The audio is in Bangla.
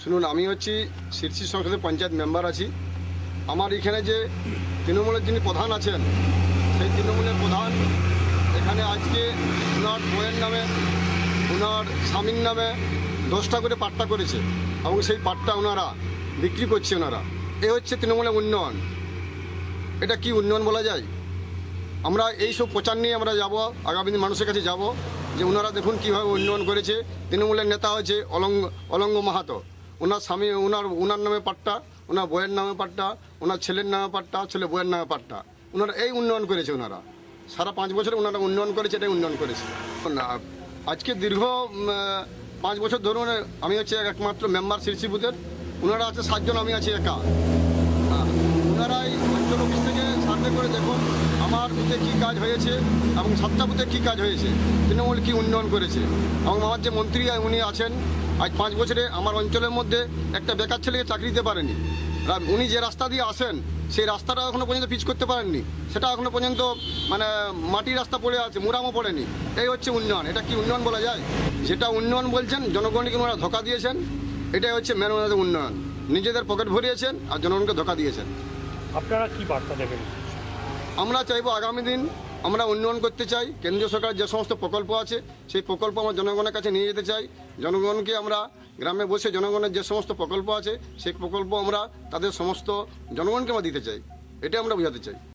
শুনুন, আমি হচ্ছি শিরসি সংসদের পঞ্চায়েত মেম্বার আছি। আমার এখানে যে তৃণমূলের যিনি প্রধান আছেন, সেই তৃণমূলের প্রধান এখানে আজকে ওনার বইয়ের নামে, ওনার স্বামীর নামে 10টা করে পাট্টা করেছে এবং সেই পাট্টা ওনারা বিক্রি করছে। ওনারা এ হচ্ছে তৃণমূলের উন্নয়ন। এটা কি উন্নয়ন বলা যায়? আমরা এই সব প্রচার নিয়ে আমরা যাব, আগামী দিন মানুষের কাছে যাব যে ওনারা দেখুন কীভাবে উন্নয়ন করেছে। তৃণমূলের নেতা হচ্ছে অলঙ্গ মাহাতো, ওনার স্বামী ওনার নামে পাট্টা, ওনার বইয়ের নামে পাট্টা, ওনার ছেলের নামে পাট্টা, ছেলে বইয়ের নামে পাট্টা। ওনারা এই উন্নয়ন করেছে। ওনারা সারা 5 বছরে ওনারা উন্নয়ন করেছে, এটাই উন্নয়ন করেছে। আজকে দীর্ঘ 5 বছর ধরুন আমি হচ্ছে একমাত্র মেম্বার শিরসি বুথের। ওনারা আছে 7 জন, আমি আছি একা। ওনারাই অঞ্চল অফিস থেকে সার্ভে করে দেখুন আমার বুথে কী কাজ হয়েছে এবং 7টা বুথে কী কাজ হয়েছে, তৃণমূল কী উন্নয়ন করেছে। এবং আমার যে মন্ত্রী উনি আছেন, আজ 5 বছরে আমার অঞ্চলের মধ্যে একটা বেকার ছেলেকে চাকরি দিতে পারেনি। উনি যে রাস্তা দিয়ে আসেন সেই রাস্তাটা এখনও পর্যন্ত পিচ করতে পারেননি, সেটা এখনও পর্যন্ত মানে মাটির রাস্তা পড়ে আছে, মুরামও পড়েনি। এই হচ্ছে উন্নয়ন। এটা কি উন্নয়ন বলা যায়? যেটা উন্নয়ন বলছেন, জনগণকে ওনারা ধোঁকা দিয়েছেন। এটাই হচ্ছে মেন ওনাদের উন্নয়ন। নিজেদের পকেট ভরিয়েছেন আর জনগণকে ধোঁকা দিয়েছেন। আপনারা কি বার্তা দেবেন? আমরা চাইবো আগামী দিন আমরা উন্নয়ন করতে চাই। কেন্দ্রীয় সরকার যে সমস্ত প্রকল্প আছে সেই প্রকল্প আমরা জনগণের কাছে নিয়ে যেতে চাই। জনগণকে আমরা গ্রামে বসে জনগণের যে সমস্ত প্রকল্প আছে সেই প্রকল্প আমরা তাদের সমস্ত জনগণকে আমরা দিতে চাই। এটা আমরা বোঝাতে চাই।